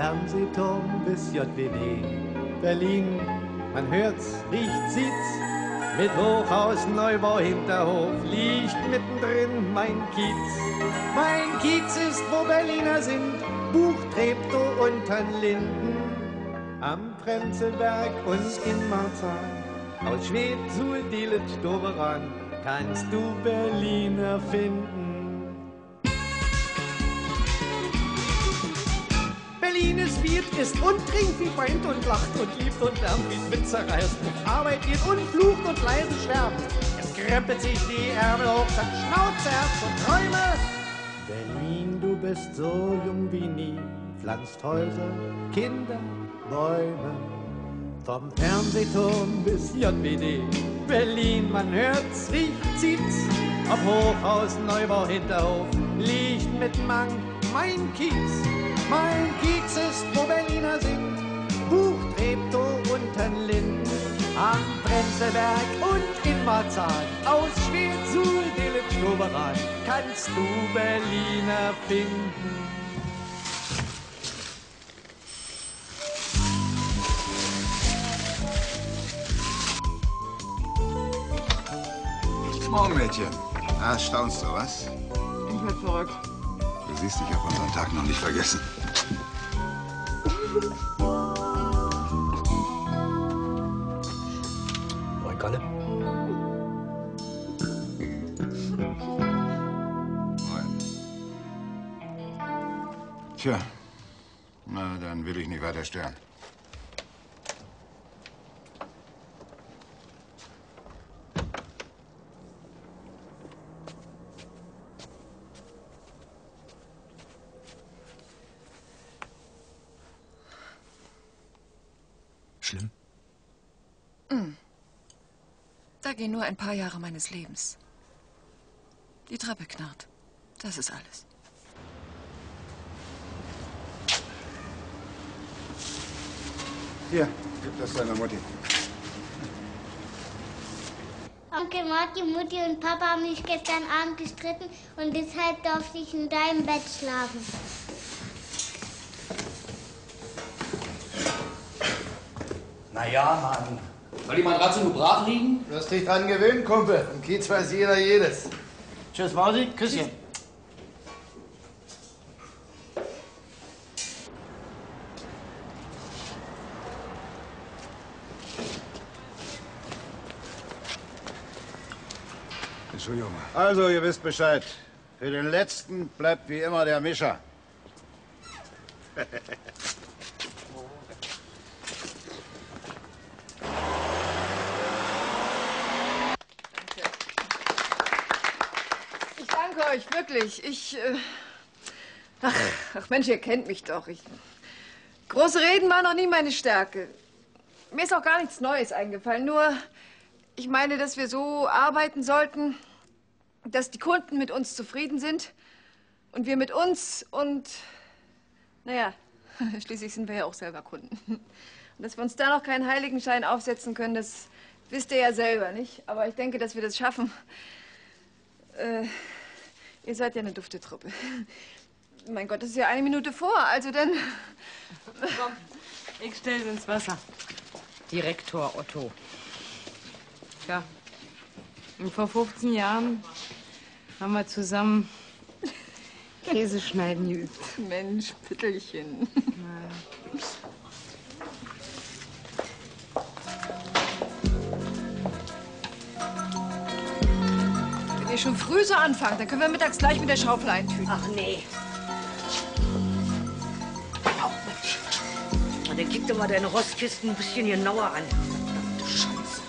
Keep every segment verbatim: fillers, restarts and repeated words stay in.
Fernsehturm bis J W D. Berlin, man hört's, riecht, sieht's. Mit Hochhaus, Neubau, Hinterhof liegt mittendrin mein Kiez. Mein Kiez ist, wo Berliner sind, Buch, Treptow und Linden. Am Prenzlberg und in Marzahn, aus Schwedt, Suhl, Delitzsch, Doberan, kannst du Berliner finden. Berlin ist, wie es ist und trinkt, wie weint und lacht und liebt und lärmt, wie es zerreißt, auf Arbeit geht und flucht und leise schwärmt. Es krempelt sich die Ärmel hoch, sagt Schnauze, Herz und Träume. Berlin, du bist so jung wie nie, pflanzt Häuser, Kinder, Bäume. Vom Fernsehturm bis J W D. Berlin, man hört's, riecht, sieht's. Ob Hochhaus, Neubau, Hinterhof, liegt mit Mang mein Kiez. Mein Kiez ist, wo Berliner sind, Buch, Treptow und Linden. Am Prenzlberg und in Marzahn, aus Schwedt, Suhl, Delitzsch, Doberan, kannst du Berliner finden. Morgen, Mädchen. Ah, staunst du, was? Ich werd verrückt. Du siehst, ich hab unseren Tag noch nicht vergessen. Moin, Kalle. Moin. Tja, na, dann will ich nicht weiter stören. Schlimm? Mm. Da gehen nur ein paar Jahre meines Lebens. Die Treppe knarrt. Das ist alles. Hier, gib das deiner Mutti. Onkel Martin, Mutti und Papa haben mich gestern Abend gestritten und deshalb durfte ich in deinem Bett schlafen. Na ja, Mann. Soll die Matratze nur brach liegen? Du hast dich dran gewöhnt, Kumpel. Im Kiez weiß jeder jedes. Tschüss, Mausi. Küsschen. Entschuldigung. Also, ihr wisst Bescheid. Für den Letzten bleibt wie immer der Mischer. Ich danke euch, wirklich. Ich, äh ach, ach Mensch, ihr kennt mich doch. Ich, große Reden waren noch nie meine Stärke. Mir ist auch gar nichts Neues eingefallen. Nur, ich meine, dass wir so arbeiten sollten, dass die Kunden mit uns zufrieden sind und wir mit uns und, naja, schließlich sind wir ja auch selber Kunden. Und dass wir uns da noch keinen Heiligenschein aufsetzen können, das wisst ihr ja selber, nicht? Aber ich denke, dass wir das schaffen. Äh, ihr seid ja eine dufte Truppe. Mein Gott, das ist ja eine Minute vor, also dann... Komm, ich stell's ins Wasser. Direktor Otto. Tja, und vor fünfzehn Jahren haben wir zusammen Käseschneiden geübt. Mensch, Pittelchen. Wenn ihr schon früh so anfangt, dann können wir mittags gleich mit der Schaufel eintüten. Ach nee. Au, Mensch. Na, dann gib doch mal deine Rostkisten ein bisschen genauer an. Verdammte Scheiße.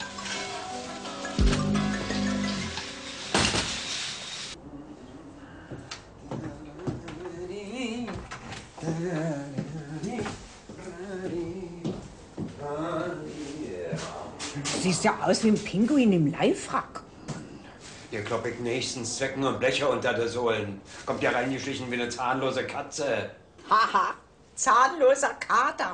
Du siehst ja aus wie ein Pinguin im Leihfrack. Ihr klopp ich nächstens Zecken und Blecher unter der Sohlen. Kommt ja reingeschlichen wie eine zahnlose Katze. Haha, zahnloser Kater.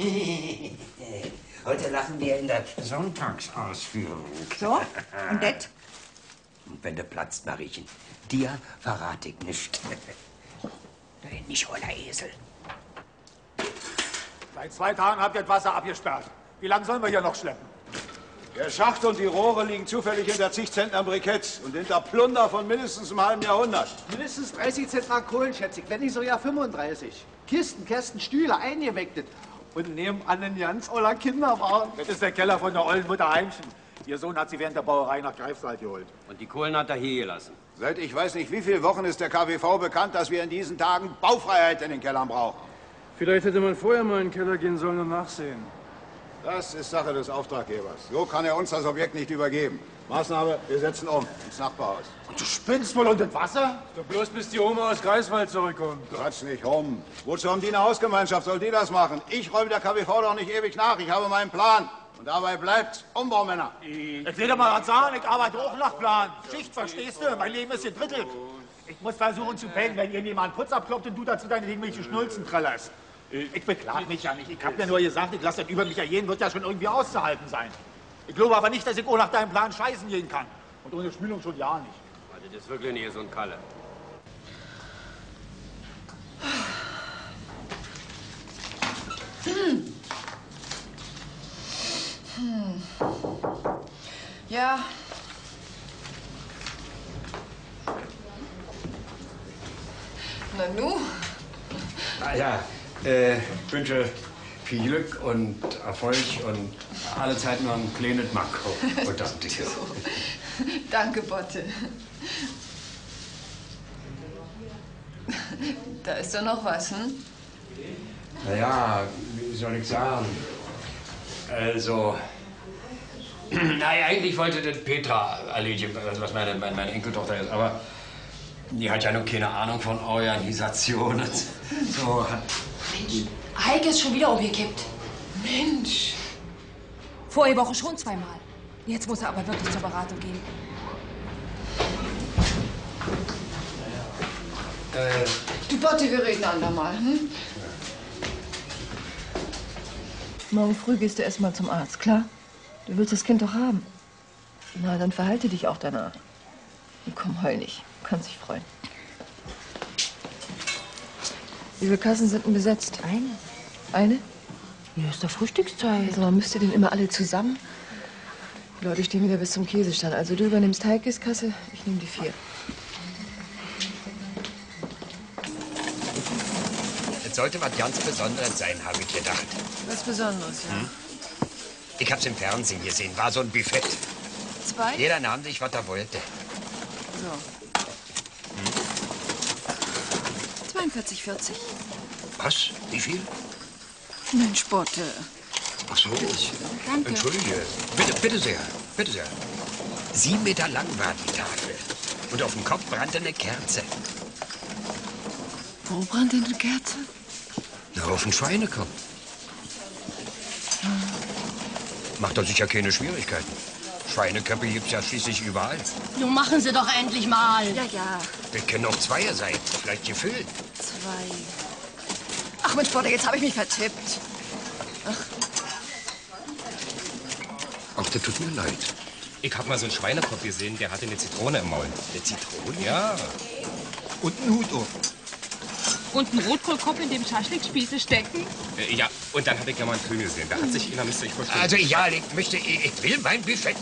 Heute lachen wir in der Sonntagsausführung. So, und das? Und wenn du platzt, Mariechen, dir verrate ich nicht. Du nicht, oller Esel. Seit zwei Tagen habt ihr das Wasser abgesperrt. Wie lange sollen wir hier noch schleppen? Der Schacht und die Rohre liegen zufällig hinter zig Zentner Briketts und hinter Plunder von mindestens einem halben Jahrhundert. Mindestens dreißig Zentner Kohlen, schätze ich, wenn nicht sogar fünfunddreißig. Kisten, Kästen, Stühle, eingewechselt. Und nebenan ein ganz oller Kinderwagen. Das ist der Keller von der ollen Mutter Heimchen. Ihr Sohn hat sie während der Bauerei nach Greifswald geholt. Und die Kohlen hat er hier gelassen. Seit ich weiß nicht wie viele Wochen ist der K W V bekannt, dass wir in diesen Tagen Baufreiheit in den Kellern brauchen. Vielleicht hätte man vorher mal in den Keller gehen sollen und nachsehen. Das ist Sache des Auftraggebers. So kann er uns das Objekt nicht übergeben. Maßnahme, wir setzen um ins Nachbarhaus. Und du spinnst wohl unter Wasser? Doch bloß bis die Oma aus Greifswald zurückkommt. Quatsch nicht rum. Wozu haben die eine Hausgemeinschaft? Soll die das machen? Ich räume der K W V doch nicht ewig nach. Ich habe meinen Plan. Und dabei bleibt's. Umbaumänner. Ich will dir mal was sagen, ich arbeite auch nach Plan. Schicht, verstehst du? Mein Leben ist gedrittelt. Ich muss versuchen zu pennen, wenn irgendjemand Putz abkloppt und du dazu deine irgendwelche Schnulzen trällerst. Ich beklag mich ja nicht. Ich hab ja nur gesagt, ich lasse das über mich ergehen, wird ja schon irgendwie auszuhalten sein. Ich glaube aber nicht, dass ich auch nach deinem Plan scheißen gehen kann. Und ohne Spülung schon ja nicht. Also das ist wirklich nicht so ein Kalle. Hm. Hm. Ja. Na nu? Ah ja, äh, ich wünsche viel Glück und Erfolg und alle Zeit noch ein kleines Makro. Und das dir. Danke, Botte. Da ist doch noch was, hm? Naja, wie soll ich sagen? Also, naja, eigentlich wollte das Petra erledigen, also was meine, meine, meine Enkeltochter ist, aber die hat ja noch keine Ahnung von Organisationen. So hat. Mensch, Heike ist schon wieder umgekippt. Mensch. Vorige Woche schon zweimal. Jetzt muss er aber wirklich zur Beratung gehen. Äh, Du, Botte, wir reden andermal, hm? Morgen früh gehst du erst mal zum Arzt, klar? Du willst das Kind doch haben. Na, dann verhalte dich auch danach. Und komm, heul nicht. Kannst dich freuen. Wie viele Kassen sind denn besetzt? Eine. Eine? Ja, ist doch Frühstückszeit. Also, man müsste denn immer alle zusammen? Die Leute stehen wieder bis zum Käsestand. Also, du übernimmst Heikes Kasse, ich nehme die vier. es sollte was ganz Besonderes sein, habe ich gedacht. Was Besonderes, ja. Hm? Ich hab's im Fernsehen gesehen, war so ein Buffet. Zwei? Jeder nahm sich, was er wollte. So. Hm? zweiundvierzig, vierzig. Was? Wie viel? Mensch, Botte. Ach so. Danke. Entschuldige. Bitte, bitte sehr. Bitte sehr. Sieben Meter lang war die Tafel. Und auf dem Kopf brannte eine Kerze. Wo brannte eine Kerze? Na, auf dem Schweinekopf. Hm. Macht doch sicher keine Schwierigkeiten. Schweineköpfe gibt's ja schließlich überall. Nun machen Sie doch endlich mal. Ja, ja. Das können auch zwei sein. Vielleicht gefüllt. Zwei. Ach, Mensch, Botte, jetzt habe ich mich vertippt. Ach. Ach, das tut mir leid. Ich hab mal so einen Schweinekopf gesehen, der hatte eine Zitrone im Maul. Eine Zitrone? Ja. Und einen Hut auf. Und einen Rotkohlkopf in dem Schaschlikspieße stecken? Äh, ja, und dann habe ich ja mal einen Film gesehen. Da hat sich einer müsste ich vorstellen. Also, ja, ich möchte, ich, ich will mein Buffet.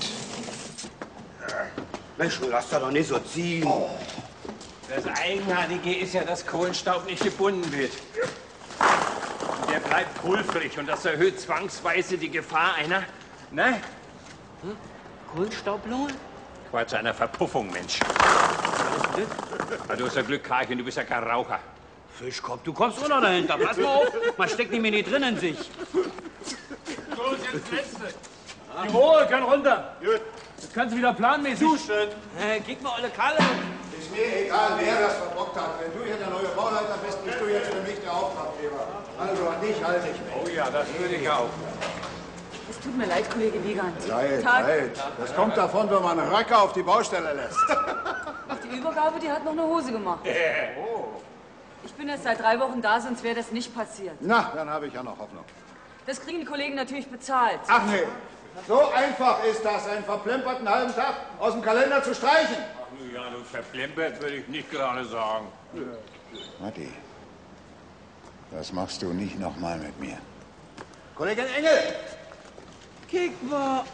Mensch, lass da doch nicht so ziehen. Das Eigenartige ist ja, dass Kohlenstaub nicht gebunden wird. Der bleibt pulverig und das erhöht zwangsweise die Gefahr einer, ne? Hm? Kohlenstaublunge? Quatsch, einer Verpuffung, Mensch. Ja, du hast ja Glück, Karlchen, du bist ja kein Raucher. Fischkopf, du kommst auch noch dahinter. Pass mal auf, man steckt nicht mehr nicht drin in sich. Los, jetzt letzte. Die Rohre können runter. Gut. Jetzt kannst du wieder planmäßig. Duschen. Äh, gib mal alle Kalle. Ist mir egal, wer das verbockt hat. Wenn du hier der neue Bauleiter bist, bist du jetzt für mich der Auftraggeber. Also an dich halte ich mich. Oh ja, das würde ich auch. Es tut mir leid, Kollege Wiegand. Leid, Tag. leid. Das kommt davon, wenn man Röcke auf die Baustelle lässt. Ach, die Übergabe, die hat noch eine Hose gemacht. Oh. Ich bin erst seit drei Wochen da, sonst wäre das nicht passiert. Na, dann habe ich ja noch Hoffnung. Das kriegen die Kollegen natürlich bezahlt. Ach nee, so einfach ist das, einen verplemperten halben Tag aus dem Kalender zu streichen. Ach ja, du verplempert würde ich nicht gerade sagen. Matti, das machst du nicht noch mal mit mir. Kollegin Engel! Kick mal!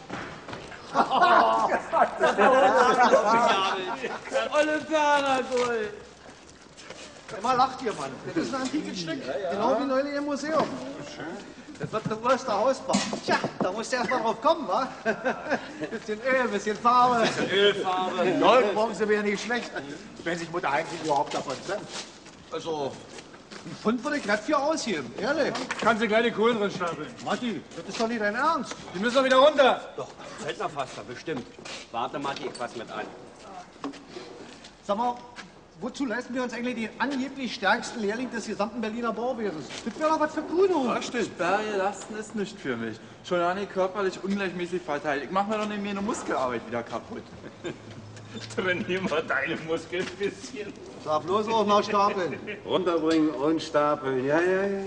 Olle Berner, Gold! Immer lacht ihr, Mann. Das ist ein antikes Stück. Genau wie neulich im Museum. Das wird das neueste Hausbau. Tja, da musst du erst mal drauf kommen, wa? Bisschen Öl, bisschen Farbe. Bisschen Ölfarbe. Gold brauchen sie mir nicht schlecht. Wenn sich Mutter Heinrich überhaupt davon trennt. Also, ein Pfund würde ich glatt für ausgeben, ehrlich. Kannst du gleich die Kohlen drin stapeln. Matti, das ist doch nicht dein Ernst. Die müssen doch wieder runter. Doch, Feldnerfaster, bestimmt. Warte, Matti, ich fass mit an. Sag mal, wozu leisten wir uns eigentlich den angeblich stärksten Lehrling des gesamten Berliner Bauwesens? Das wäre doch was für Kuno. Richtig, Berge lasten ist nicht für mich. Schon gar nicht körperlich ungleichmäßig verteilt. Ich mach mir doch nicht mehr eine Muskelarbeit wieder kaputt. Trainier mal deine Muskeln ein bisschen. Sag bloß auch mal stapeln. Runterbringen und stapeln. Ja, ja, ja, ja.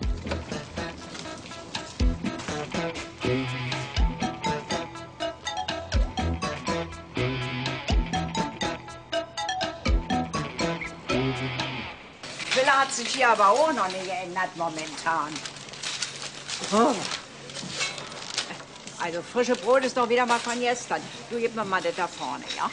Wille hat sich hier aber auch noch nicht geändert momentan. Oh. Also frische Brot ist doch wieder mal von gestern. Du gib mir mal das da vorne, ja?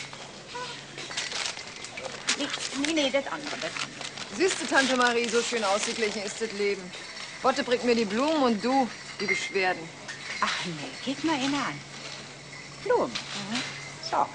Nee, nee, nee, das andere, das andere. Siehst du, Tante Marie, so schön ausgeglichen ist das Leben. Botte bringt mir die Blumen und du die Beschwerden. Ach nee, guck mal ihn an. Blumen. Mhm. So.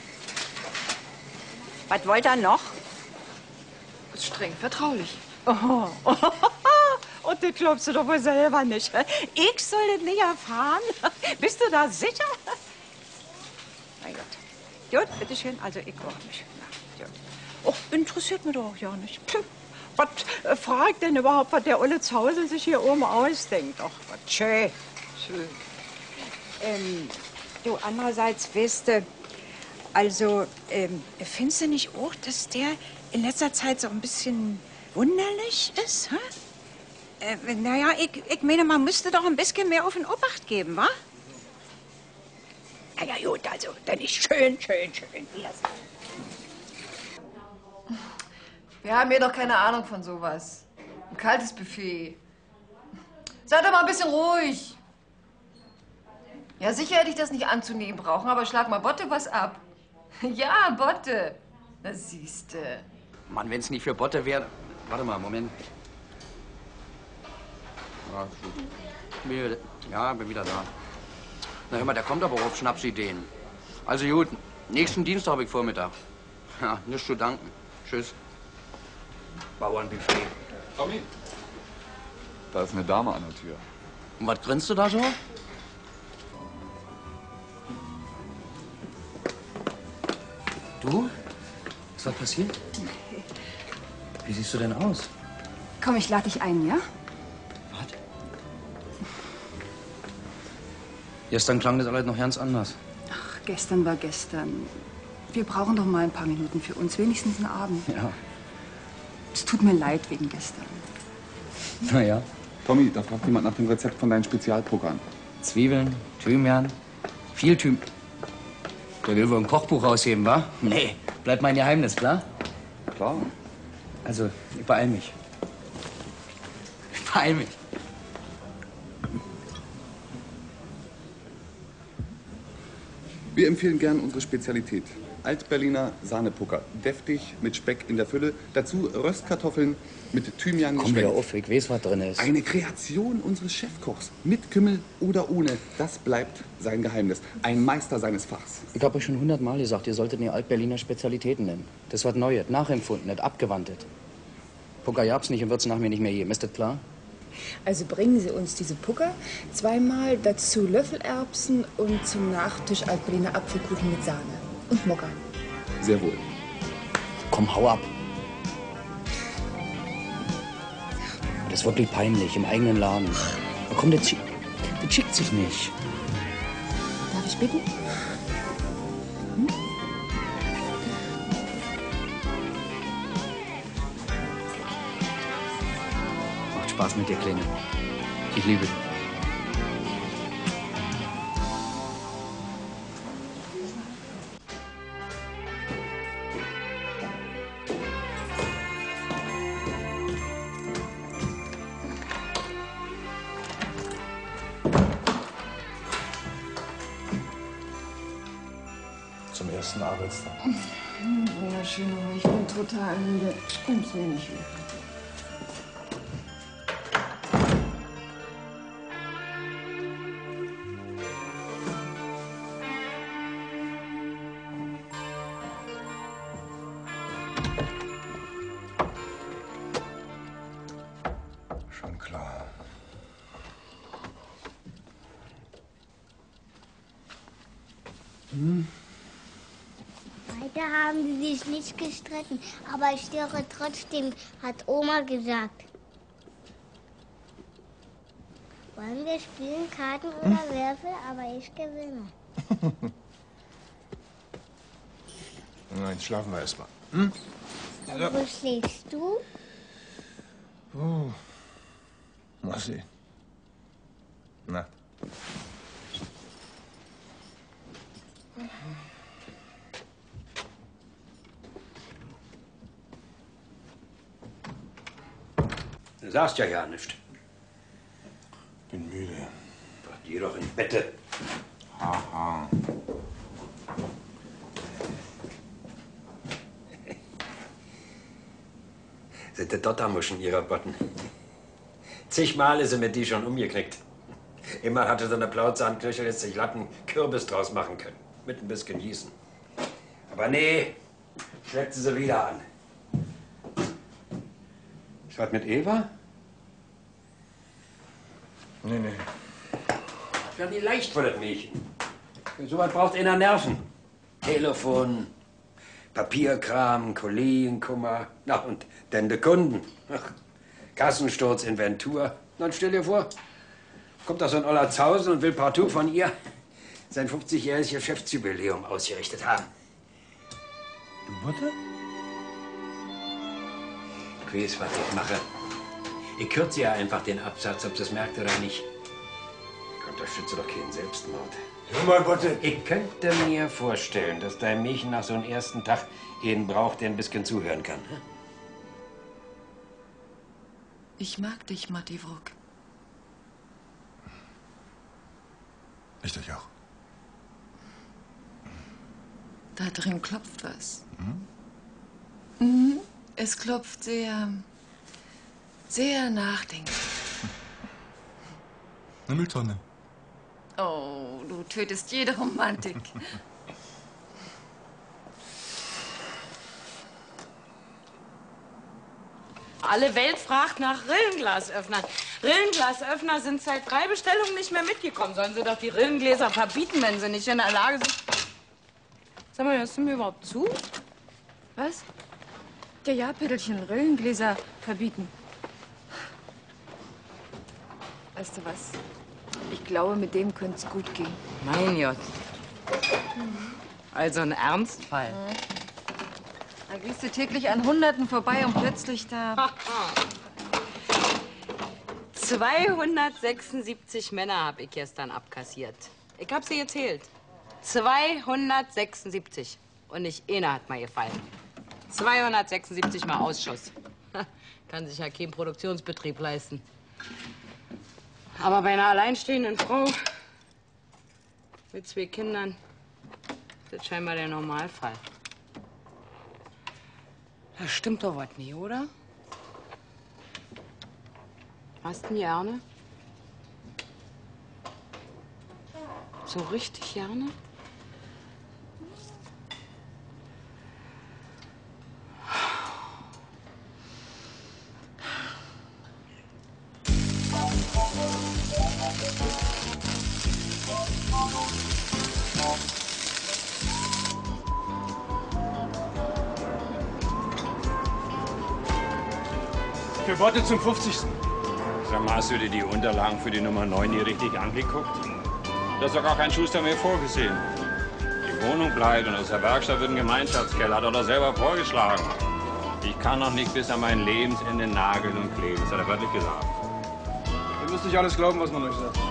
Was wollt ihr noch? Ist streng vertraulich. Oh. Und das glaubst du doch wohl selber nicht. Ich soll das nicht erfahren? Bist du da sicher? Na gut. Gut, bitteschön. Also ich auch nicht. Ja, gut. Och, interessiert mich doch auch ja nicht. Was äh, fragt denn überhaupt, was der Olle zu Hause sich hier oben ausdenkt? Ach, was schön. Schön. Ähm, du, andererseits, weißt du, also, ähm, findest du nicht auch, dass der in letzter Zeit so ein bisschen wunderlich ist, hä? Äh, naja, ich, ich meine, man müsste doch ein bisschen mehr auf den Obacht geben, wa? Na ja, gut, also, dann ist schön, schön, schön. Hier. Wir haben hier doch keine Ahnung von sowas. Ein kaltes Buffet. Seid doch mal ein bisschen ruhig. Ja, sicher hätte ich das nicht anzunehmen brauchen, aber schlag mal Botte was ab. Ja, Botte. Na, siehste. Mann, wenn's nicht für Botte wäre... Warte mal, Moment. Ja, gut. Ja, bin wieder da. Na, hör mal, der kommt aber auch auf Schnapsideen. Also gut, nächsten Dienstag habe ich Vormittag. Ja, nichts zu danken. Tschüss. Bauernbuffet. Tommy, da ist eine Dame an der Tür. Und was grinst du da so? Du? Ist was passiert? Wie siehst du denn aus? Komm, ich lade dich ein, ja? Was? Gestern klang das alles noch ganz anders. Ach, gestern war gestern. Wir brauchen doch mal ein paar Minuten für uns, wenigstens einen Abend. Ja. Es tut mir leid wegen gestern. Na ja. Tommy, da fragt jemand nach dem Rezept von deinem Spezialprogramm. Zwiebeln, Thymian, viel Thym... Der will wohl ein Kochbuch rausheben, wa? Nee, bleibt mein Geheimnis, klar? Klar. Also, ich beeil mich. Ich beeil mich. Wir empfehlen gern unsere Spezialität. Altberliner Sahnepucker. Deftig, mit Speck in der Fülle. Dazu Röstkartoffeln mit Thymian Komm geschwenkt. wieder auf, ich weiß, was drin ist. Eine Kreation unseres Chefkochs. Mit Kümmel oder ohne. Das bleibt sein Geheimnis. Ein Meister seines Fachs. Ich habe euch schon hundertmal gesagt, ihr solltet nicht Altberliner Spezialitäten nennen. Das ist was Neues, nachempfunden, nicht abgewandelt. Pucker gab's nicht und wird's nach mir nicht mehr geben. Ist das klar? Also bringen Sie uns diese Pucker, zweimal dazu Löffelerbsen und zum Nachtisch Altberliner Apfelkuchen mit Sahne. Und Mokka. Sehr wohl. Komm, hau ab. Das ist wirklich peinlich, im eigenen Laden. Na komm, das, schick, das schickt sich nicht. Darf ich bitten? Hm? Macht Spaß mit dir, Kleine. Ich liebe dich. kurz da. Wunderschön, aber ich bin total müde. Komm's mir nicht weg. Schon klar. Hm? Weiter haben sie sich nicht gestritten, aber ich störe trotzdem, hat Oma gesagt. Wollen wir spielen, Karten oder Würfel, aber ich gewinne. Nein, schlafen wir erst mal. Hm? Und wo schläfst du? Oh. Mal sehen. Na. Du sagst ja ja nicht. Bin müde. Geh doch ins Bett. Haha. Sind die Dottermuschen ihrer Botten. Zigmal ist sie mit die schon umgeknickt. Immer hatte so eine Blautzahnknöchel jetzt sich Latten Kürbis draus machen können. Mit ein bisschen Gießen. Aber nee, schleppt sie sie wieder an. Ist was mit Eva? Nee, nee. Das wäre nicht leicht für das Mädchen. Für so was braucht einer Nerven. Telefon, Papierkram, Kollegenkummer. Na und denn die Kunden. Ach, Kassensturz, Inventur. Dann stell dir vor, kommt da so ein Oller Zausen und will partout von ihr sein fünfzigjähriges Geschäftsjubiläum ausgerichtet haben. Du Mutter? Ich weiß, was ich mache. Ich kürze ja einfach den Absatz, ob sie es merkt oder nicht. Ich unterstütze doch keinen Selbstmord. Hör mal, Botte. Ich könnte mir vorstellen, dass dein Mädchen nach so einem ersten Tag jeden braucht, der ein bisschen zuhören kann. Ich mag dich, Matti Wruck. Ich dich auch. Da drin klopft was. Mhm. Mhm. Es klopft sehr, sehr nachdenklich. Eine Mülltonne. Oh, du tötest jede Romantik. Alle Welt fragt nach Rillenglasöffnern. Rillenglasöffner sind seit drei Bestellungen nicht mehr mitgekommen. Sollen sie doch die Rillengläser verbieten, wenn sie nicht in der Lage sind. Sag mal, hörst du mir überhaupt zu? Was? Ja, ja, Pittelchen, Rillengläser verbieten. Weißt du was? Ich glaube, mit dem könnte es gut gehen. Mein Gott. Also ein Ernstfall. Da gehst du täglich an Hunderten vorbei und plötzlich da... zweihundertsechsundsiebzig Männer habe ich gestern abkassiert. Ich habe sie gezählt. zweihundertsechsundsiebzig. Und nicht einer hat mir gefallen. zweihundertsechsundsiebzig mal Ausschuss. Kann sich ja kein Produktionsbetrieb leisten. Aber bei einer alleinstehenden Frau mit zwei Kindern ist das scheinbar der Normalfall. Da stimmt doch was nicht, oder? Hast du ihn gerne? So richtig gerne? Für Worte zum fünfzigsten Sag mal, hast du dir die Unterlagen für die Nummer neun hier richtig angeguckt? Da ist doch gar kein Schuster mehr vorgesehen. Die Wohnung bleibt und aus der Werkstatt wird ein Gemeinschaftskeller. Hat er doch selber vorgeschlagen. Ich kann noch nicht bis an mein Lebensende nageln und kleben. Das hat er wörtlich gesagt. Ihr müsst nicht alles glauben, was man euch sagt.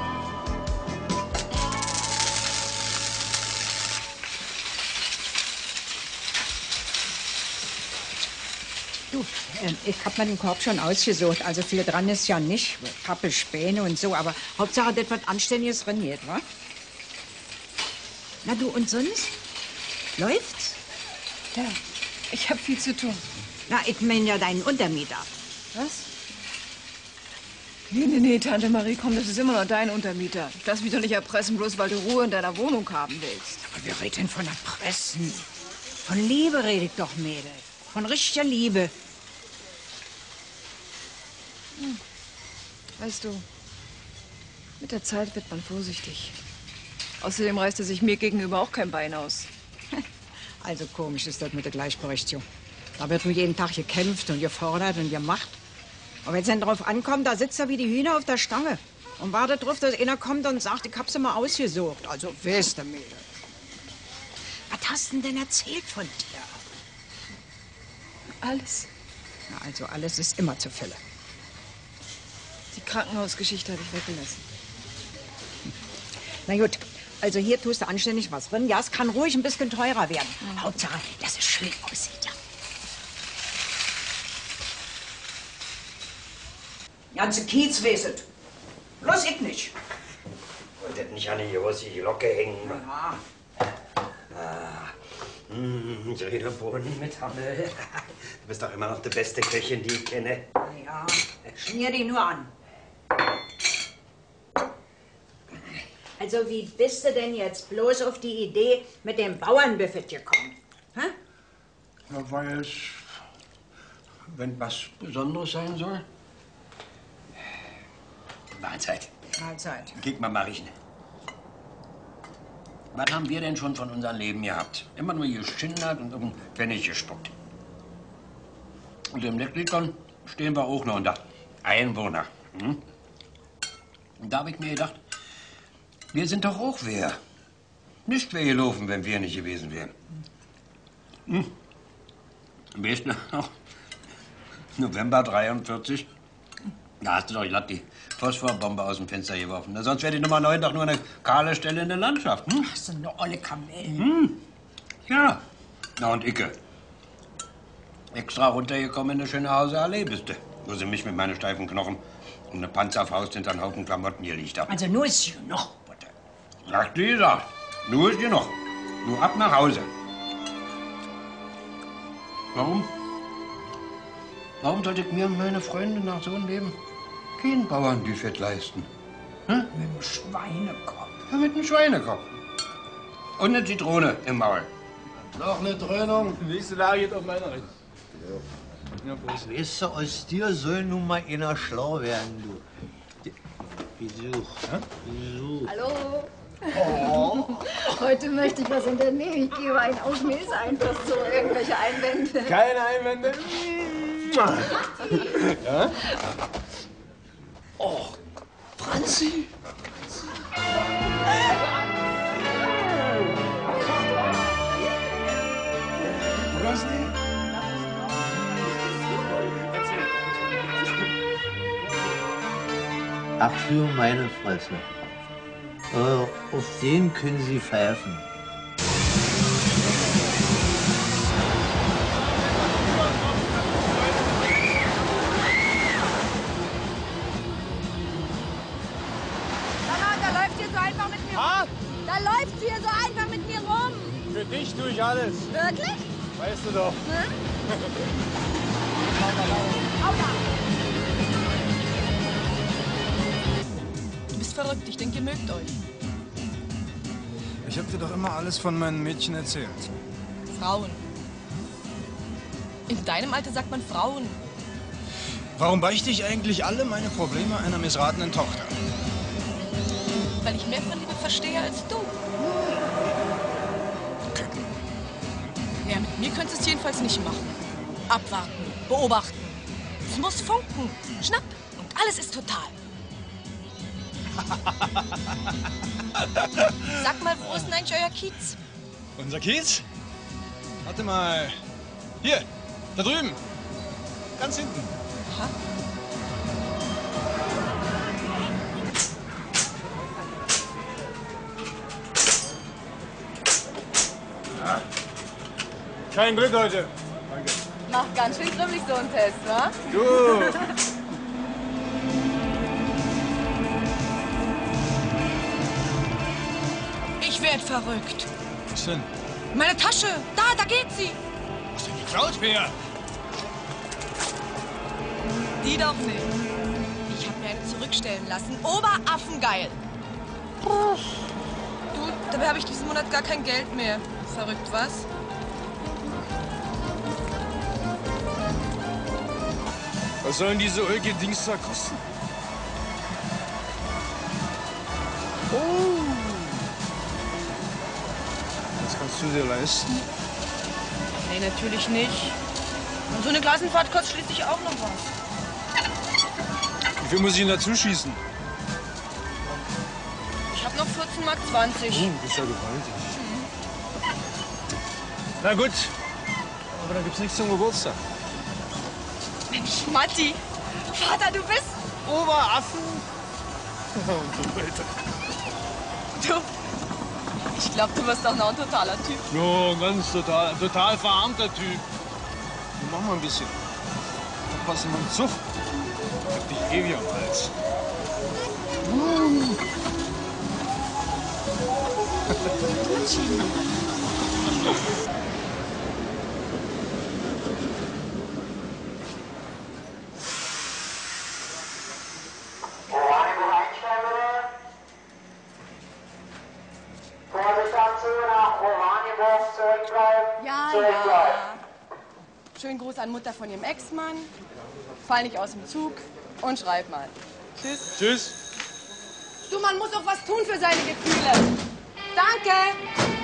Du, ähm, ich hab mir den Korb schon ausgesucht. Also viel dran ist ja nicht. Pappe, Späne und so. Aber Hauptsache, das wird Anständiges drin geht, wa? Na du, und sonst? Läuft's? Ja, ich habe viel zu tun. Na, ich meine ja deinen Untermieter. Was? Nee, nee, nee, Tante Marie, komm, das ist immer noch dein Untermieter. Ich lass mich doch nicht erpressen, bloß weil du Ruhe in deiner Wohnung haben willst. Aber wer redet denn von Erpressen? Von Liebe rede ich doch, Mädel. Von richtiger Liebe. Hm. Weißt du, mit der Zeit wird man vorsichtig. Außerdem reißt er sich mir gegenüber auch kein Bein aus. Also komisch ist das mit der Gleichberechtigung. Da wird nur jeden Tag gekämpft und gefordert und gemacht. Und wenn es dann drauf ankommt, da sitzt er wie die Hühner auf der Stange und wartet drauf, dass einer kommt und sagt, ich hab's immer ausgesucht. Also, wer ist der Mädel? Was hast du denn erzählt von dir? Alles. Na, also, alles ist immer zur Fülle. Die Krankenhausgeschichte habe ich weggelassen. Na gut, also hier tust du anständig was drin. Ja, es kann ruhig ein bisschen teurer werden. Mhm. Hauptsache, dass es schön aussieht, ja. Ganze Kiez weet. Bloß ich nicht. Wollte nicht an die große Glocke hängen. Ja. Ah. Mmh, Bohnen mit Hammel. Du bist doch immer noch die beste Köchin, die ich kenne. Ja, schmier die nur an. Also, wie bist du denn jetzt bloß auf die Idee mit dem Bauernbuffet gekommen? Hä? Ja, weil es, wenn was Besonderes sein soll. Mahlzeit. Mahlzeit. Kick mal, Mariechen. Was haben wir denn schon von unserem Leben gehabt? Immer nur geschindert und um Pfennig gespuckt. Und im Lexikon stehen wir auch noch unter Einwohner. Hm? Und da habe ich mir gedacht, wir sind doch auch wer. Nicht wer gelaufen, wenn wir nicht gewesen wären. Hm. Weißt du noch? November dreiundvierzig. Da hast du doch glatt die Phosphorbombe aus dem Fenster geworfen. Sonst wäre die Nummer neun doch nur eine kahle Stelle in der Landschaft. Hm? Ach, so eine olle Kamelle. Hm. Ja. Na und Icke. Extra runtergekommen in eine schöne Hauseallee bist du. Wo sie mich mit meinen steifen Knochen und eine Panzerfaust hinter einen Haufen Klamotten gelegt haben. Also nur ist hier noch. Sagt die, sagt. Nur ist hier noch. Nur ab nach Hause. Warum? Warum sollte ich mir und meine Freunde nach so einem Leben kein Bauernbuffet leisten? Hm? Mit dem Schweinekopf. Ja, mit dem Schweinekopf. Und eine Zitrone im Maul. Noch eine Trennung. Nächste Lage geht auf meiner Rechte. Weißt du, aus dir soll nun mal einer schlau werden, du. Besuch. Besuch. Hallo. Oh. Heute möchte ich was unternehmen. Ich gebe einen auf mir ist einfach so. Irgendwelche Einwände. Keine Einwände. Ja? Oh, Franzi. Was denn? Ach für meine Fresse. Äh, auf den können Sie pfeifen. Da läuft hier so einfach mit mir Ha? rum. Da läuft hier so einfach mit mir rum. Für dich tue ich alles. Wirklich? Weißt du doch. Hm? Du bist verrückt. Ich denke, ihr mögt euch. Ich hab dir doch immer alles von meinen Mädchen erzählt. Frauen. In deinem Alter sagt man Frauen. Warum beichte ich eigentlich alle meine Probleme einer missratenen Tochter? Weil ich mehr von Liebe verstehe als du. Ja, mit mir könntest du es jedenfalls nicht machen. Abwarten, beobachten. Es muss funken. Schnapp. Und alles ist total. Sag mal, wo ist denn eigentlich euer Kiez? Unser Kiez? Warte mal. Hier, da drüben. Ganz hinten. Aha. Kein Glück heute. Danke. Macht ganz schön grimmig so ein Test, wa? Du! Ich werd verrückt. Was denn? Meine Tasche. Da, da geht sie. Krautbär. Die doch nicht. Ich habe mir eine zurückstellen lassen. Oberaffengeil. Du, dabei habe ich diesen Monat gar kein Geld mehr. Verrückt, was? Was sollen diese Ulke Dings da kosten? Oh. Das kannst du dir leisten? Nee, natürlich nicht. Und so eine Klassenfahrt kostet schließlich auch noch was. Wie viel muss ich denn dazu schießen? Ich habe noch vierzehn Mark zwanzig. Oh, das ist ja gewaltig. Mhm. Na gut, aber dann gibt's nichts zum Geburtstag. Mensch, Matti, Vater, du bist... Oberaffen und so weiter. Du, ich glaube, du wirst doch noch ein totaler Typ. No, ganz total, total verarmter Typ. Mach mal ein bisschen. Pass mal einen Zug. Ich hab dich ewig am Hals. Uh. Ja, ja. Schönen Gruß an Mutter von ihrem Ex-Mann. Fall nicht aus dem Zug und schreib mal. Tschüss. Tschüss. Du, man muss auch was tun für seine Gefühle. Danke.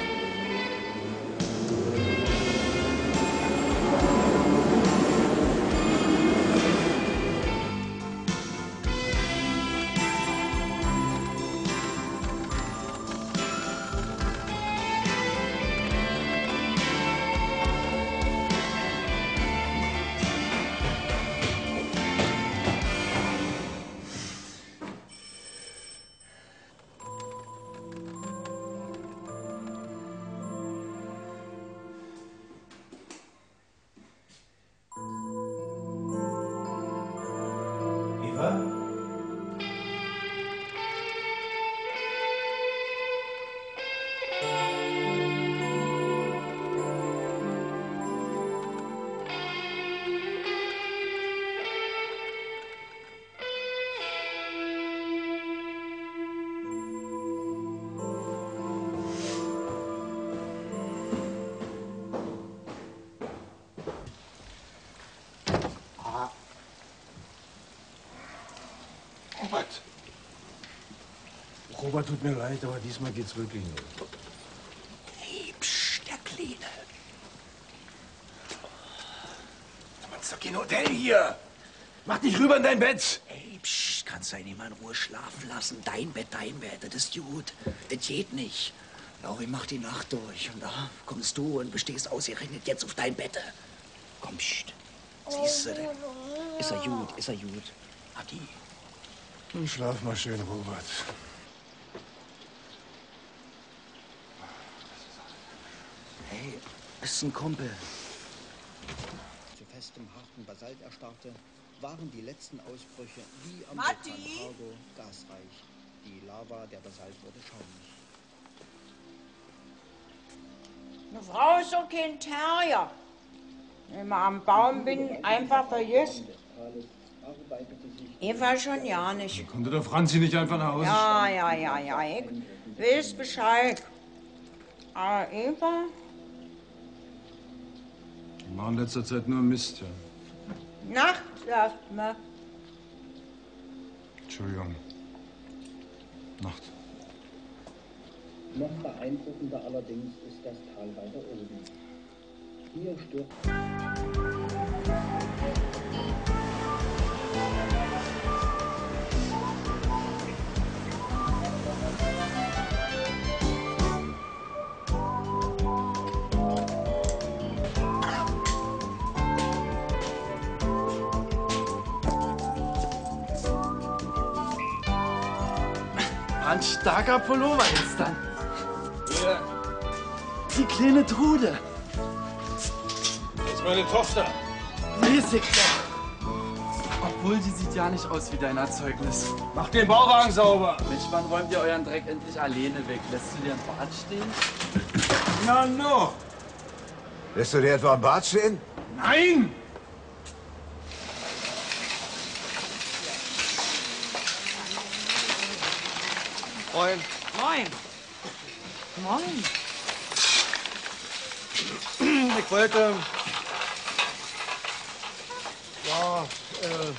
Robert. Robert, tut mir leid, aber diesmal geht's wirklich nicht. Hey, psch, der Kleine. Das ist doch kein Hotel hier. Mach dich rüber in dein Bett. Hey, psch, kannst du ihn mal in Ruhe schlafen lassen. Dein Bett, dein Bett, das ist gut. Das geht nicht. Lauri macht die Nacht durch und da kommst du und bestehst ausgerechnet jetzt auf dein Bett. Komm, pst. Siehst du, ist er gut, ist er gut. Adi. Nun schlaf mal schön, Robert. Hey, es ist ein Kumpel. Zu festem, harten Basalt erstarrte, waren die letzten Ausbrüche wie am Matti! Vulkan Argo gasreich. Die Lava der Basalt wurde schaumig. Eine Frau ist doch kein Terrier. Wenn man am Baum bin, einfach vergisst. Eva schon ja nicht. Konnte der Franzi nicht einfach nach Hause Ja, ja, ja, ja, ich weiß Bescheid. Aber Eva? Die machen in letzter Zeit nur Mist, ja. Nacht, sagt man. Entschuldigung. Nacht. Noch beeindruckender allerdings ist das Tal weiter oben. Hier stürzt... Ein starker Pullover jetzt dann. Ja. Die kleine Trude. Das ist meine Tochter. Mäßig doch. Obwohl, die sieht ja nicht aus wie dein Erzeugnis. Mach den Bauwagen sauber. Mensch, wann räumt ihr euren Dreck endlich alleine weg? Lässt du dir ein Bad stehen? Na, no. Lässt du dir etwa im Bad stehen? Nein! Moin. Moin. Moin. Ich wollte... Ja, äh...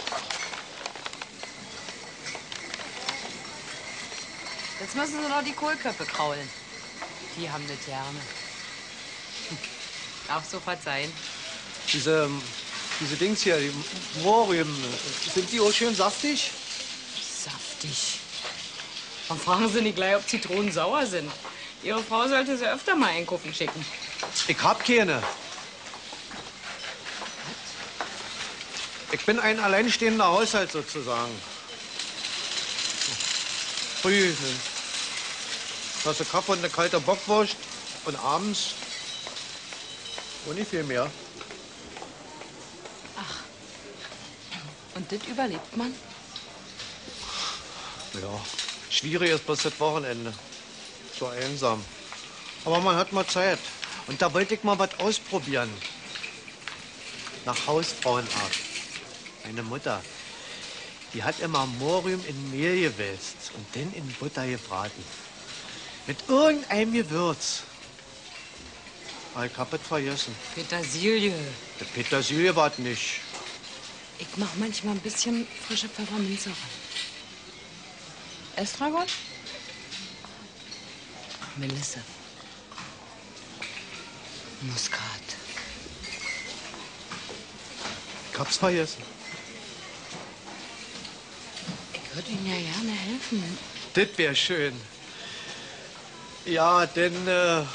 Jetzt müssen Sie noch die Kohlköpfe kraulen. Die haben das gerne. Darf so verzeihen. Diese, diese Dings hier, die Mohrrüben, sind die auch schön saftig? Saftig. Dann fragen Sie nicht gleich, ob Zitronen sauer sind. Ihre Frau sollte sie öfter mal einkaufen schicken. Ich hab keine. Ich bin ein alleinstehender Haushalt sozusagen. Früh eine Tasse Kaffee und eine kalte Bockwurst und abends und nicht viel mehr. Ach. Und das überlebt man? Ja, schwierig ist bloß das Wochenende. So einsam. Aber man hat mal Zeit. Und da wollte ich mal was ausprobieren. Nach Hausfrauenart. Meine Mutter, die hat immer Mohrrüben in Mehl gewälzt und dann in Butter gebraten. Mit irgendeinem Gewürz. Aber ich hab es vergessen. Petersilie. Die Petersilie war es nicht. Ich mach manchmal ein bisschen frische Pfefferminze rein. Estragon? Melisse. Muskat. Ich hab's vergessen. Ich würde Ihnen ja gerne helfen. Das wäre schön. Ja, denn, äh,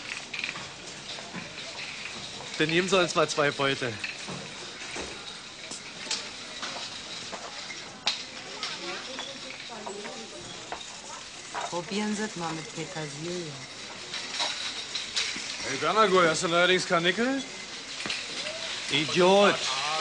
dann nehmen Sie uns mal zwei Beutel. Probieren Sie es mal mit Petersilie. Hey, Bernagol, hast du allerdings Karnickel? Idiot.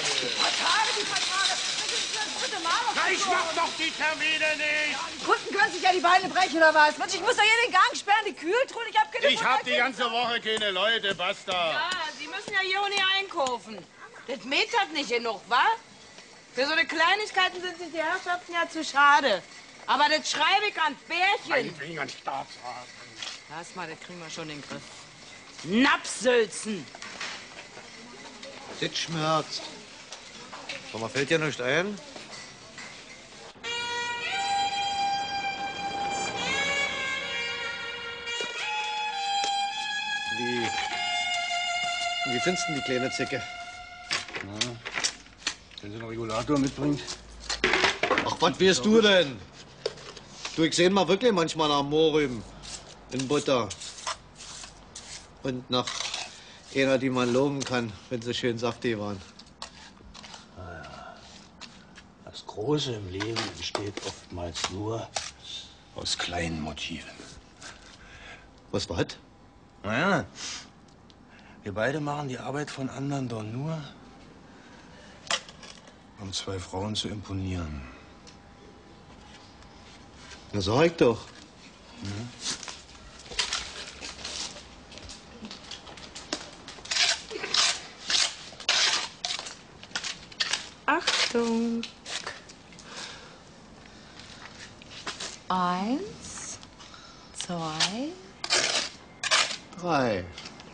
Ich mach doch die Termine nicht! Die Kunden können sich ja die Beine brechen, oder was? Mensch, ich muss doch hier den Gang sperren, die Kühltruhe, ich hab keine Ich hab die ganze Woche keine Leute, basta. Ja, Sie müssen ja hier auch nicht einkaufen. Das metert nicht genug, wa? Für so eine Kleinigkeiten sind sich die Herrschaften ja zu schade. Aber das schreibe ich ans Bärchen. Meinetwegen an Staatsrat. Lass mal, das kriegen wir schon in den Griff. Napsülzen. Das schmerzt. Sag mal, fällt dir nichts ein? Wie, wie findest du denn die kleine Zicke? Na, wenn sie einen Regulator mitbringt. Ach, was weißt du denn? Du, ich seh mal wirklich manchmal nach Mohrrüben in Butter. Und nach einer, die man loben kann, wenn sie schön saftig waren. Das Große im Leben entsteht oftmals nur aus kleinen Motiven. Was war? Naja, wir beide machen die Arbeit von anderen doch nur, um zwei Frauen zu imponieren. Na, sag ich doch. Mhm. Achtung. Eins, zwei, drei.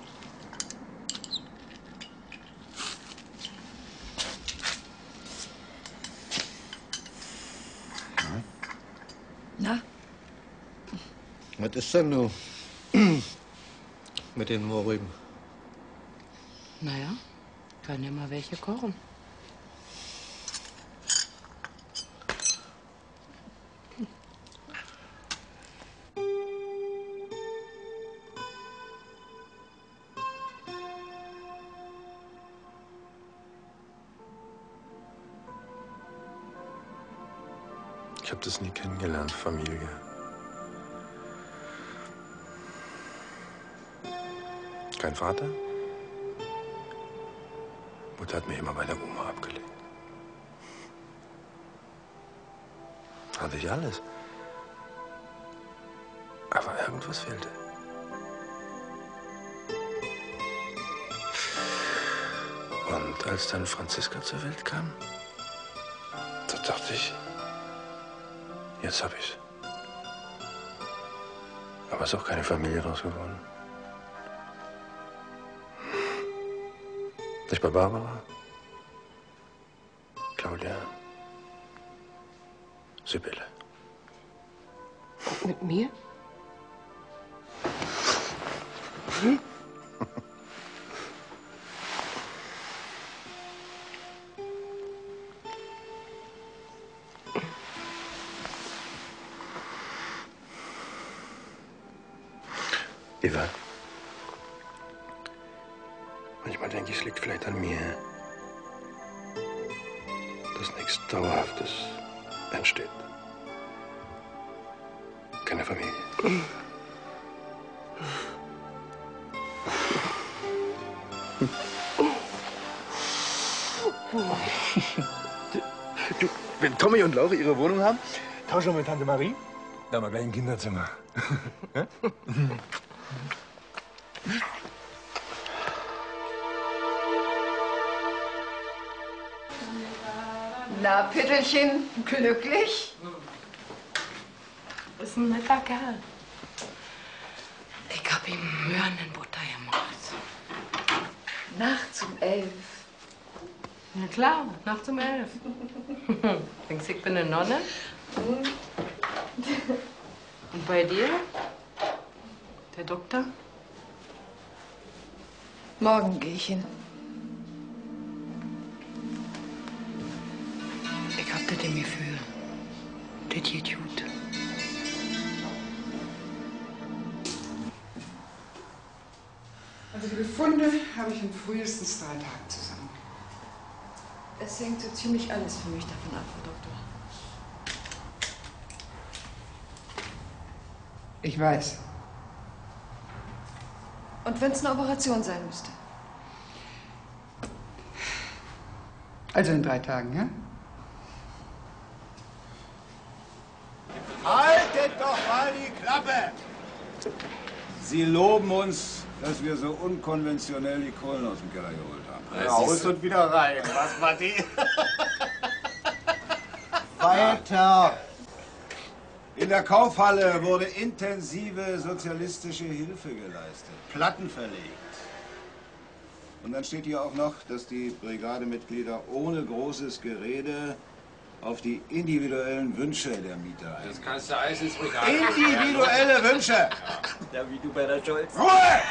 Na? Was ist denn nun mit den Mohrrüben? Naja, kann ja mal welche kochen. Ich habe das nie kennengelernt, Familie. Kein Vater? Mutter hat mich immer bei der Oma abgelegt. Hatte ich alles. Aber irgendwas fehlte. Und als dann Franziska zur Welt kam, da dachte ich, jetzt hab ich's. Aber es ist auch keine Familie draus geworden. Nicht bei Barbara, Claudia, Sibylle. Und mit mir? Hm? Eva, manchmal denke ich, es liegt vielleicht an mir, dass nichts Dauerhaftes entsteht. Keine Familie. Du, wenn Tommy und Laura ihre Wohnung haben, tauschen wir mit Tante Marie. Da haben wir gleich ein Kinderzimmer. Na, Pittelchen, glücklich? Ist ein netter Kerl. Ich hab ihm Möhren in Butter gemacht. Nachts um elf. Na klar, nachts um elf. Denkst du, ich bin eine Nonne? Und bei dir? Der Doktor? Morgen gehe ich hin. Ich hab das im Gefühl. Das geht gut. Also die Befunde habe ich in frühestens drei Tagen zusammen. Es hängt so ziemlich alles für mich davon ab, Frau Doktor. Ich weiß. Und wenn es eine Operation sein müsste? Also in drei Tagen, ja? Haltet doch mal die Klappe! Sie loben uns, dass wir so unkonventionell die Kohlen aus dem Keller geholt haben. Raus und wieder rein. Was war die? Weiter! In der Kaufhalle wurde intensive sozialistische Hilfe geleistet, Platten verlegt. Und dann steht hier auch noch, dass die Brigademitglieder ohne großes Gerede auf die individuellen Wünsche der Mieter eingehen. Das kannst du alles ins Regal. Individuelle Wünsche! Ja, wie du bei der Scholz. Ruhe!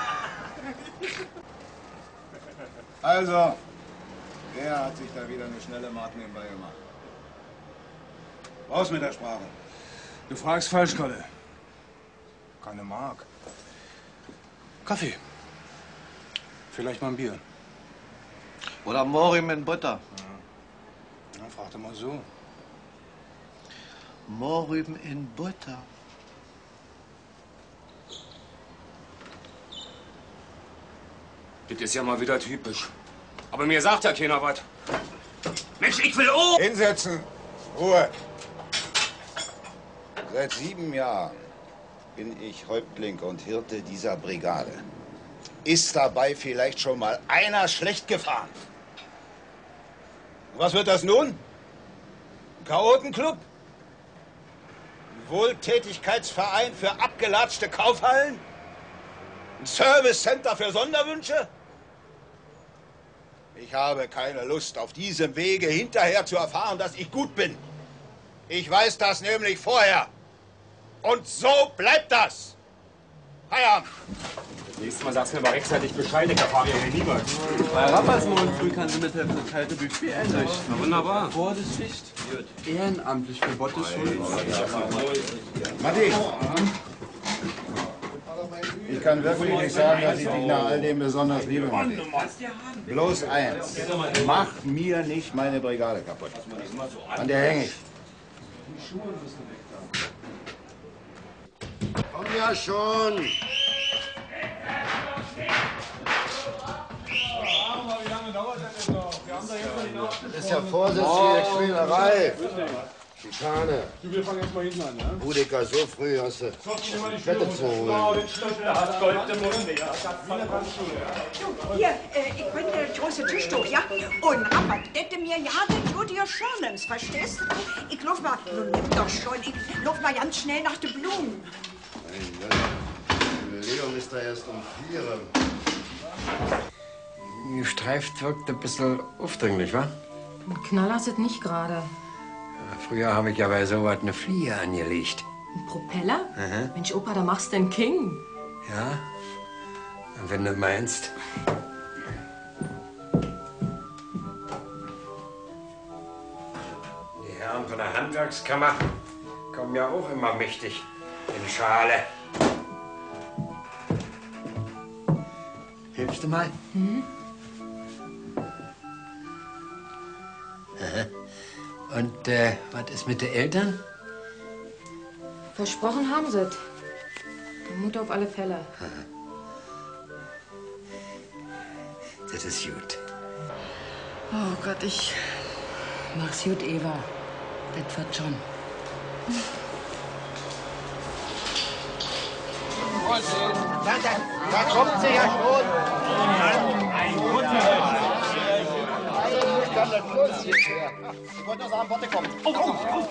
Also, wer hat sich da wieder eine schnelle Mark nebenbei gemacht? Raus mit der Sprache. Du fragst falsch, Kalle. Keine Mark. Kaffee. Vielleicht mal ein Bier. Oder Morim in Butter. Ja, frag doch mal so. Mohrrüben in Butter. Das ist ja mal wieder typisch. Aber mir sagt ja keiner was. Mensch, ich will auch! Hinsetzen. Ruhe. Seit sieben Jahren bin ich Häuptling und Hirte dieser Brigade. Ist dabei vielleicht schon mal einer schlecht gefahren? Und was wird das nun? Ein Chaotenclub? Ein Wohltätigkeitsverein für abgelatschte Kaufhallen? Ein Servicecenter für Sonderwünsche? Ich habe keine Lust, auf diesem Wege hinterher zu erfahren, dass ich gut bin. Ich weiß das nämlich vorher. Und so bleibt das. Feierabend. Nächstes Mal sagst du mir aber rechtzeitig Bescheid, ich erfahre ja hier niemand. Bei Rappers morgen früh kann sie mithelfen, das kalte Buffet einrichten. Na wunderbar. Vor der Schicht. Ehrenamtlich, für Gottes Schuld. Matti, ich kann wirklich nicht sagen, dass ich dich nach all dem besonders liebe, Matti. Bloß eins, mach mir nicht meine Brigade kaputt. An der hänge ich. Komm ja schon! Das ist ja vorsätzliche Quälerei. Die Schane. Du, wir fangen jetzt mal hinten an, ja? Budiker, so früh hast du die Fette zu holen. den Schlüssel hat Gold im Munde, ja. Du, hier, äh, ich bin der große Tischtuch, ja? Und Rabat, hätte mir ja den Judy Schörlems, verstehst du? Ich lauf mal, nun nimm doch schon, ich lauf mal ganz schnell nach den Blumen. Mein Gott, Leon ist da erst um vier. Gestreift wirkt ein bisschen aufdringlich, wa? Ein Knaller ist es nicht gerade. Früher habe ich ja bei sowas eine Fliege angelegt. Ein Propeller? Aha. Mensch, Opa, da machst du den King. Ja? Und wenn du meinst. Die Herren von der Handwerkskammer kommen ja auch immer mächtig in Schale. Hilfst du mal? Mhm. Aha. Und äh, was ist mit den Eltern? Versprochen haben sie es. Die Mutter auf alle Fälle. Das ist gut. Oh Gott, ich... Mach's gut, Eva. Das wird schon. Da, da, da kommt sie ja schon. Ein guter. Ich kann das los jetzt her. Ich wollte nur sagen, Worte kommen. Oh, oh, oh.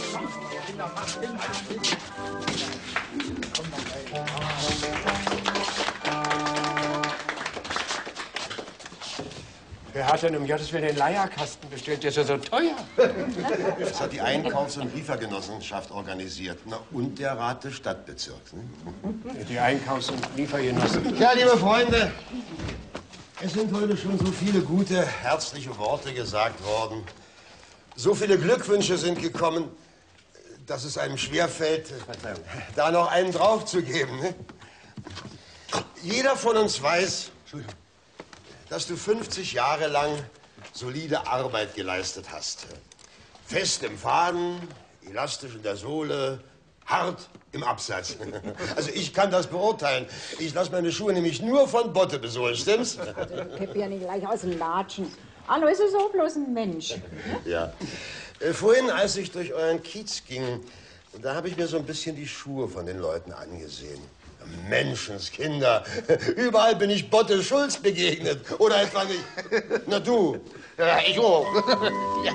Wer hat denn um Gottes Willen den Leierkasten bestellt? Der ist ja so teuer. Das hat die Einkaufs- und Liefergenossenschaft organisiert. Na, und der Rat des Stadtbezirks. Ne? Die Einkaufs- und Liefergenossen. Ja, liebe Freunde, es sind heute schon so viele gute, herzliche Worte gesagt worden. So viele Glückwünsche sind gekommen, dass es einem schwerfällt, da noch einen draufzugeben. Ne? Jeder von uns weiß, dass du fünfzig Jahre lang solide Arbeit geleistet hast. Fest im Faden, elastisch in der Sohle, hart im Absatz. Also ich kann das beurteilen. Ich lasse meine Schuhe nämlich nur von Botte besohlen, stimmt's? Ich kipp ja nicht gleich aus dem Latschen. Hallo, ist es auch bloß ein Mensch. Ja. Äh, vorhin, als ich durch euren Kiez ging, da habe ich mir so ein bisschen die Schuhe von den Leuten angesehen. Menschenskinder. Überall bin ich Botte Schulz begegnet. Oder etwa nicht? Na du. Ja, ich auch. Ja.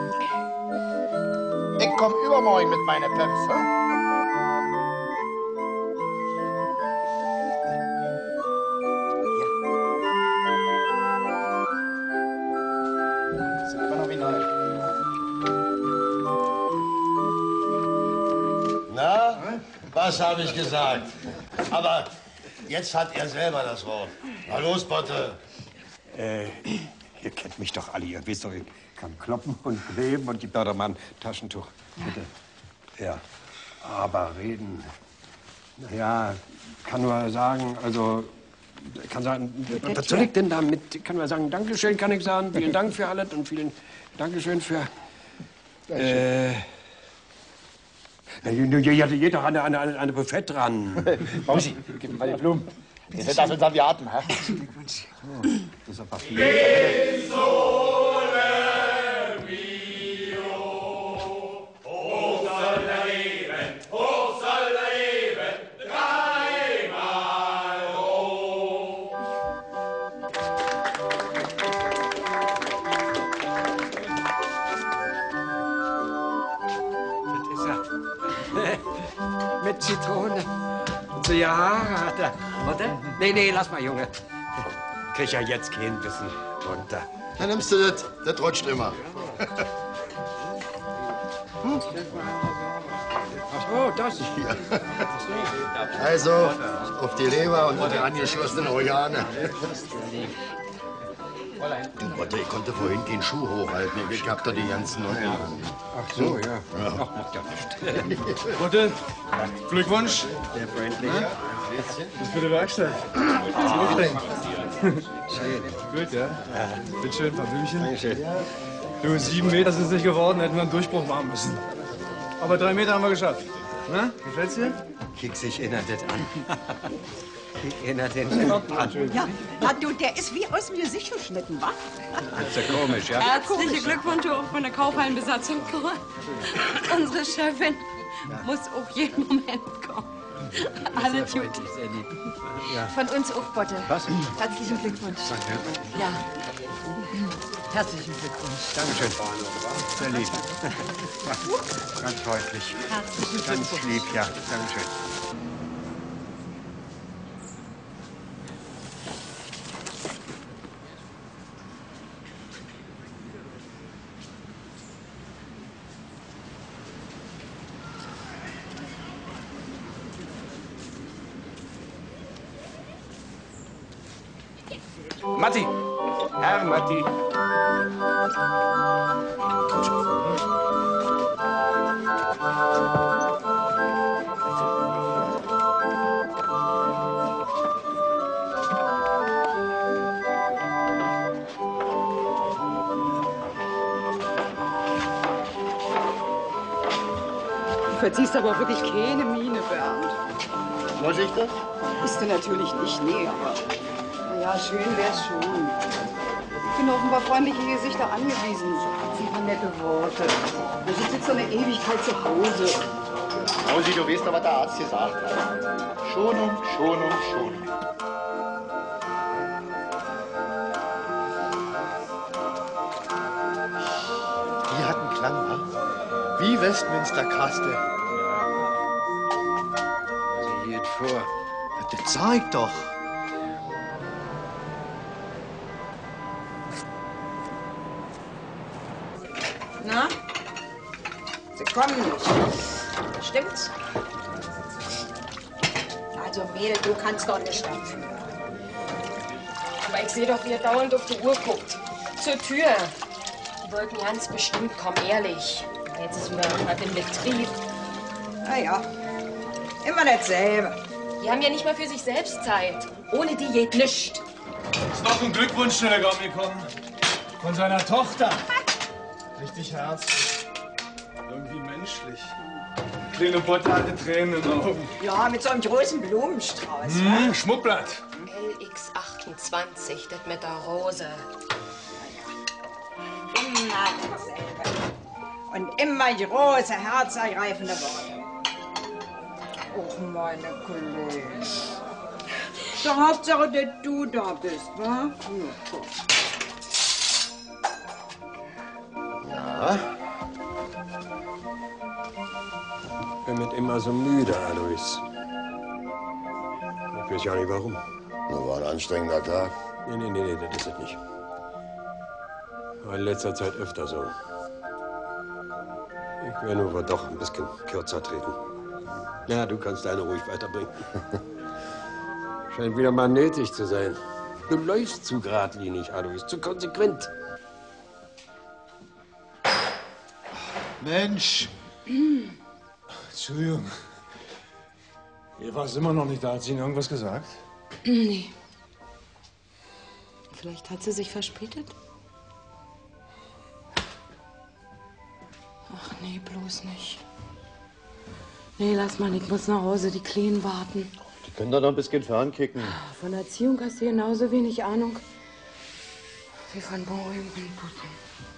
Ich komm übermorgen mit meiner Pumps. Hm? Na, was habe ich gesagt? Aber jetzt hat er selber das Wort. Na los, Botte. Äh, ihr kennt mich doch alle. Ihr wisst doch, ich kann kloppen und kleben und gibt doch mal ein Taschentuch. Bitte. Ja. Aber reden. Ja, kann nur sagen, also, kann sagen, was soll ich denn damit? Kann nur sagen, Dankeschön, kann ich sagen. Vielen Dank für alles und vielen Dankeschön für. Äh, ja, geht doch an eine, eine, eine Buffett dran. Mausi, gib mir mal die Blumen. Wir sind das unser Atem, hä? Glückwunsch. Oh, das ist ein Papier. Mit Zitrone. Und so Haare hat er. Oder? Nee, nee, lass mal, Junge. Krieg ja jetzt kein bisschen runter. Dann nimmst du das. Das rutscht immer. Hm? Ach, oh, das hier. Also, auf die Leber und die angeschlossenen Organe. Du Botte, ich konnte vorhin keinen Schuh hochhalten. Ich hab da die ganzen neuen an. Ach so, ja. Ja. Ach, macht ja nicht. Botte, Glückwunsch. Sehr freundlich. Ja? Das für die Werkstatt. Schön. Gut, ja? Bitte schön, ein paar Blümchen. Dankeschön. Du, sieben Meter sind es nicht geworden, hätten wir einen Durchbruch machen müssen. Aber drei Meter haben wir geschafft. Na, gefällt's dir? Kicks, ich erinnere das an. Ich erinnere den Stock an. Ja, na du, der ist wie aus dem Gesicht geschnitten, wa? Das ist ja komisch, ja? Herzliche Glückwünsche auch von der Kaufhallenbesatzung. Unsere Chefin muss auch jeden Moment kommen. Alles gut. Sehr lieb. Ja. Von uns auch, Botte. Was? Herzlichen Glückwunsch. Danke. Ja. Herzlichen Glückwunsch. Dankeschön. Sehr lieb. Ganz freundlich. Herzlichen Ganz Glückwunsch. lieb, ja. Dankeschön. Matti! Herr Matti! Du verziehst aber wirklich keine Miene, Bernd. Was ich das? Bist du natürlich nicht, nee, aber na ja, schön wär's schon. Ich bin auf ein paar freundliche Gesichter angewiesen. Ein paar nette Worte. Du sitzt jetzt so eine Ewigkeit zu Hause. Rosi, du weißt doch, was der Arzt gesagt hat. Schonung, Schonung, Schonung. Die hat einen Klang, wa? Wie Westminster Kastel. Sie geht vor. Das sag ich doch. Na? Sie kommen nicht. Stimmt's? Also, Mädel, du kannst doch nicht dafür. Aber ich sehe doch, wie ihr dauernd auf die Uhr guckt. Zur Tür. Die wollten ganz bestimmt kommen, ehrlich. Jetzt ist wieder was im Betrieb. Na ja, immer dasselbe. Die haben ja nicht mal für sich selbst Zeit. Ohne die geht nichts. Ist noch ein Glückwunsch-Telegramm gekommen. Von seiner Tochter. Richtig herzlich. Irgendwie menschlich. Kleine Botte hatte Tränen in den Augen. Ja, mit so einem großen Blumenstrauß. Hm, Schmuckblatt. L X achtundzwanzig, das mit der Rose. Immer dasselbe. Und immer große, herzergreifende Worte. Och, meine Kollegen. Doch Hauptsache, dass du da bist, wa? Ja? Ich bin mit immer so müde, Alois. Ich weiß ja nicht warum. Das war ein anstrengender Tag. Nee, nee, nee, nee, das ist es nicht. War in letzter Zeit öfter so. Ich werde nur aber doch ein bisschen kürzer treten. Ja, du kannst deine ruhig weiterbringen. Scheint wieder mal nötig zu sein. Du läufst zu geradlinig, Alois, zu konsequent. Mensch. Entschuldigung. Ihr warst immer noch nicht da. Hat sie Ihnen irgendwas gesagt? Nee. Vielleicht hat sie sich verspätet? Ach nee, bloß nicht. Nee, lass mal, ich muss nach Hause, die Kleinen warten. Die können doch noch ein bisschen fernkicken. Von Erziehung hast du genauso wenig Ahnung wie von Beruhigung und Putzen.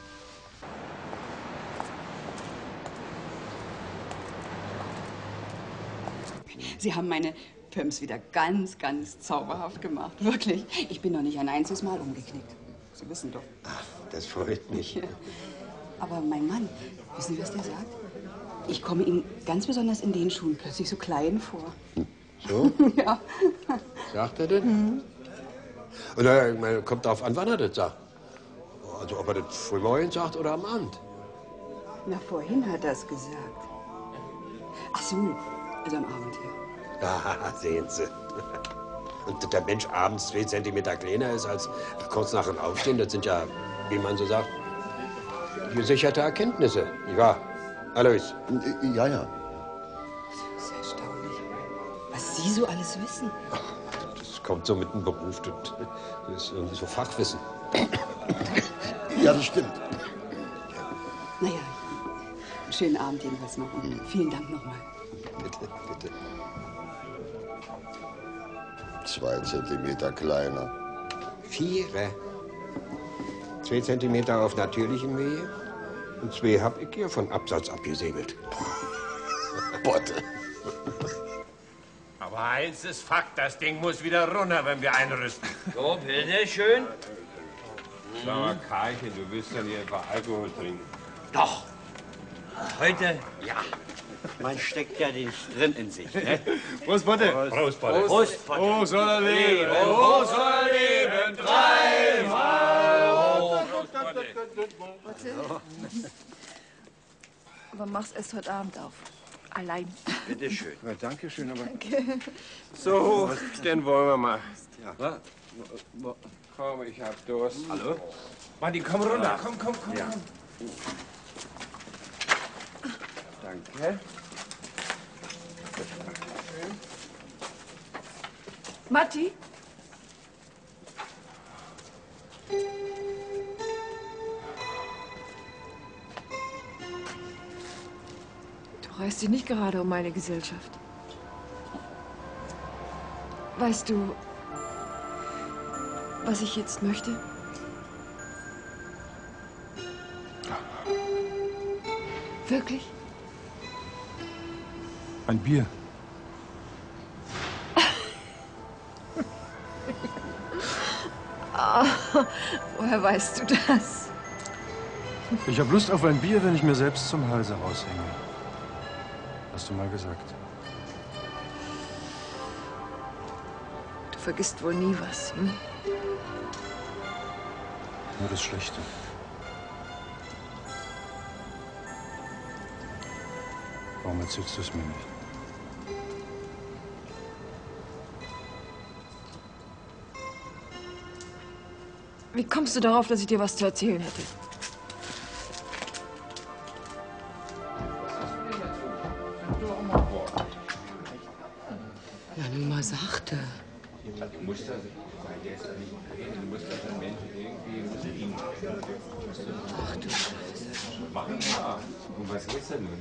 Sie haben meine Pumps wieder ganz, ganz zauberhaft gemacht. Wirklich. Ich bin noch nicht ein einziges Mal umgeknickt. Sie wissen doch. Ach, das freut mich. Ja. Aber mein Mann, wissen Sie, was der sagt? Ich komme ihm ganz besonders in den Schuhen plötzlich so klein vor. So? Ja. Sagt er das? Mhm. Und naja, ich meine, kommt darauf an, wann er das sagt. Also ob er das frühmorgens sagt oder am Abend. Na, vorhin hat er es gesagt. Ach so, also am Abend, ja. Ah, sehen Sie. Und der Mensch abends zwei Zentimeter kleiner ist als kurz nach dem Aufstehen, das sind ja, wie man so sagt, gesicherte Erkenntnisse. Nicht wahr, Alois? Ja, ja. Das ist erstaunlich, was Sie so alles wissen. Das kommt so mit dem Beruf, das ist irgendwie so Fachwissen. Ja, das stimmt. Naja, Schönen Abend jedenfalls noch und hm. vielen Dank nochmal. Bitte, bitte. Zwei Zentimeter kleiner. Viere. Zwei Zentimeter auf natürlichem Wege und zwei hab ich hier von Absatz abgesegelt. Botte. Aber eins ist Fakt, das Ding muss wieder runter, wenn wir einrüsten. So, bitteschön. Sag mal, Karlchen, du willst ja nicht etwa Alkohol trinken. Doch. Heute, ja. Man steckt ja den drin in sich, ne? Prost, Botte. Prost, Botte. Prost, Botte. Oh, soll er leben. Oh, soll er leben. Dreimal. Botte. Aber mach's erst heute Abend auf. Allein. Bitte schön. Ja, danke schön, aber... Danke. So, dann wollen wir mal. Ja. Komm, ich hab Durst. Hallo? Martin, komm runter. Komm, komm, komm. Ja. komm. Danke. Matti? Du reißt dich nicht gerade um meine Gesellschaft. Weißt du, was ich jetzt möchte? Wirklich? Ein Bier. Oh, woher weißt du das? Ich habe Lust auf ein Bier, wenn ich mir selbst zum Halse raushänge. Hast du mal gesagt. Du vergisst wohl nie was, hm? Nur das Schlechte. Warum erzählst du es mir nicht? Wie kommst du darauf, dass ich dir was zu erzählen hätte? Ja, nun mal sachte. Du musst das, weil der ist ja nicht reden, du musst das am Ende irgendwie liegen. Ach du Scheiße. Mach mal. Und was geht's denn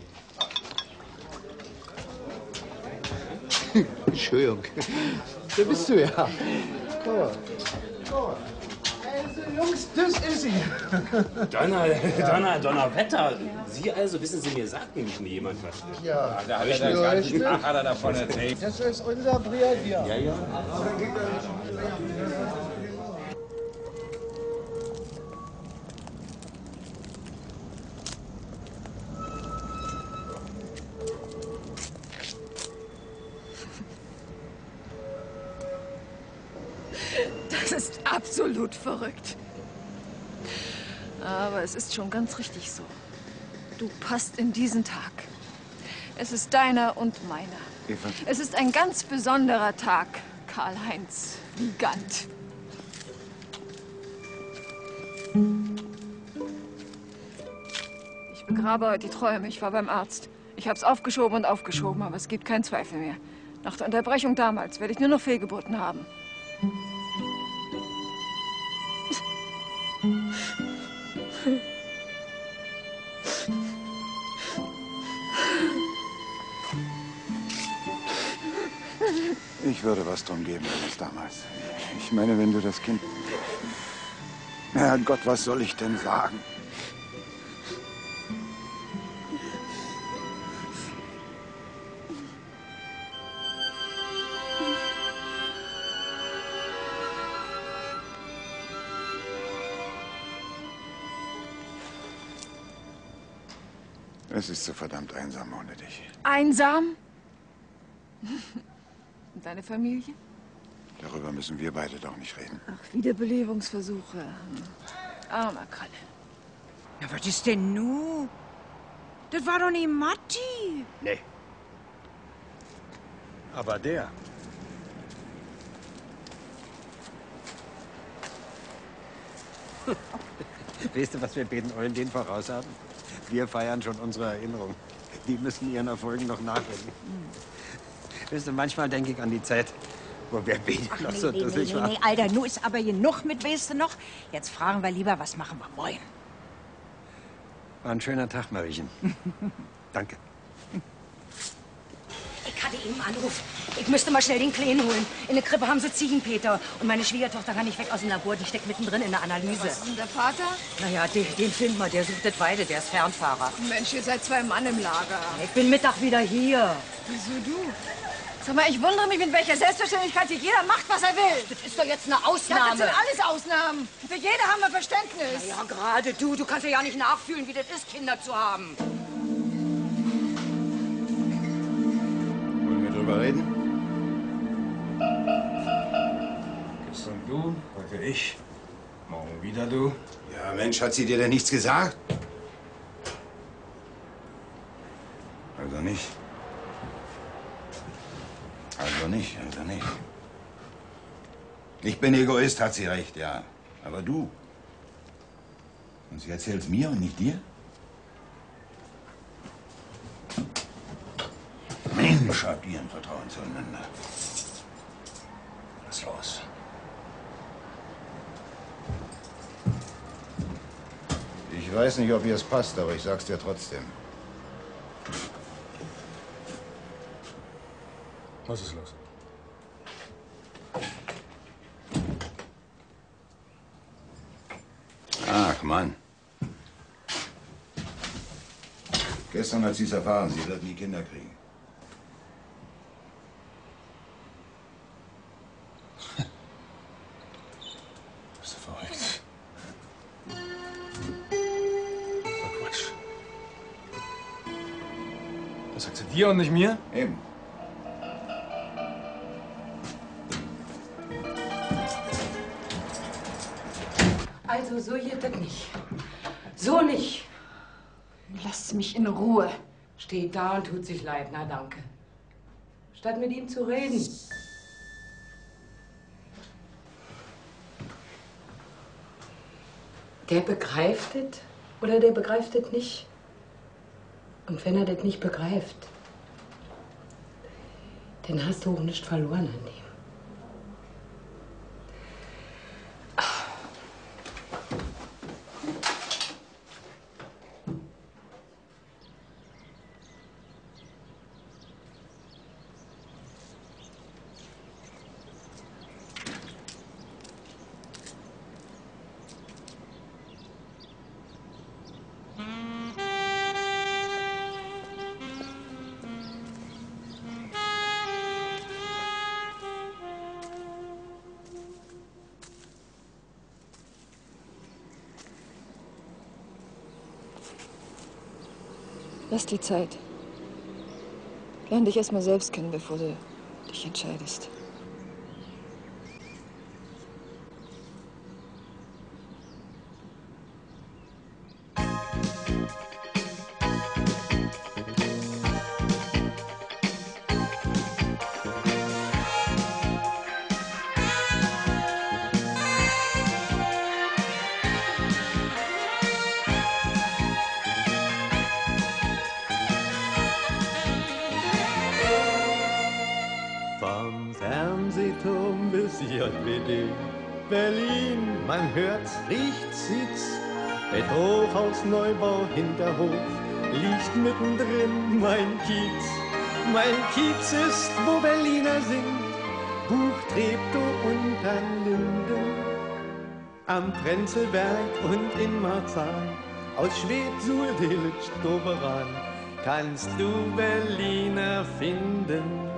nun? Entschuldigung. Da bist du ja. Komm mal. Also, Jungs, das ist sie. Donner, Donner, Donnerwetter. Sie also, wissen Sie, mir sagt nämlich nie jemand was. Ja, da hat er den ganzen Tag hat er davon erzählt. Das ist unser Brigadier. Ja, ja. Das ist absolut verrückt. Aber es ist schon ganz richtig so. Du passt in diesen Tag. Es ist deiner und meiner. Eva. Es ist ein ganz besonderer Tag, Karl-Heinz Wiegand. Ich begrabe heute die Träume. Ich war beim Arzt. Ich habe es aufgeschoben und aufgeschoben, aber es gibt keinen Zweifel mehr. Nach der Unterbrechung damals werde ich nur noch Fehlgeburten haben. Ich würde was drum geben, als damals. Ich meine, wenn du das Kind... Herrgott, was soll ich denn sagen? Es ist so verdammt einsam ohne dich. Einsam? Und deine Familie? Darüber müssen wir beide doch nicht reden. Ach, Wiederbelebungsversuche. Armer Kalle. Ja, was ist denn nu? Das war doch nicht Matti. Nee. Aber der. Weißt du, was wir beiden Eulen den voraus haben? Wir feiern schon unsere Erinnerung. Die müssen ihren Erfolgen noch nachdenken. Hm. Weißt du, manchmal denke ich an die Zeit, wo wir beide Ach, noch nee, so nee, dusselig nee, nee, waren. nee, Alter, nu ist aber genug mit, weißt du noch? Jetzt fragen wir lieber, was machen wir morgen? War ein schöner Tag, Mariechen. Danke. Ich hatte eben einen Anruf. Ich müsste mal schnell den Kleinen holen. In der Krippe haben sie Ziegenpeter. Und meine Schwiegertochter kann nicht weg aus dem Labor. Die steckt mittendrin in der Analyse. Was ist denn der Vater? Naja, den, den finden wir. Der sucht das beide. Der ist Fernfahrer. Mensch, ihr seid zwei Mann im Lager. Ich bin Mittag wieder hier. Wieso du? Sag mal, ich wundere mich, mit welcher Selbstverständlichkeit hier jeder macht, was er will. Das ist doch jetzt eine Ausnahme. Ja, das sind alles Ausnahmen. Für jede haben wir Verständnis. Na ja, gerade du. Du kannst ja, ja nicht nachfühlen, wie das ist, Kinder zu haben. Wollen wir drüber reden? Gestern du, heute ich, morgen wieder du. Ja, Mensch, hat sie dir denn nichts gesagt? Also nicht. Also nicht, also nicht. Ich bin Egoist, hat sie recht, ja. Aber du? Und sie erzählt's mir und nicht dir? Mensch, habt ihr ein Vertrauen zueinander. Was ist los? Ich weiß nicht, ob ihr es passt, aber ich sag's dir trotzdem. Was ist los? Ach, Mann. Gestern hat sie es erfahren, sie wird nie Kinder kriegen. Bist du verrückt? Oh, Quatsch. Das sagt sie dir und nicht mir? Eben. Also, so geht das nicht. So nicht. Lasst mich in Ruhe. Steht da und tut sich leid. Na, danke. Statt mit ihm zu reden. Der begreift es oder der begreift es nicht. Und wenn er das nicht begreift, dann hast du auch nichts verloren an ihm. Lass die Zeit. Lern dich erst mal selbst kennen, bevor du dich entscheidest. Vom Fernsehturm bis J W D, Berlin, man hört's, riecht's, sieht's. Mit Hochhaus, Neubau, Hinterhof liegt mittendrin mein Kiez. Mein Kiez ist, wo Berliner sind, Buch Treptow und an Linden. Am Prenzlberg und in Marzahn, aus Schwedt, Suhl, Delitzsch, Doberan, kannst du Berliner finden.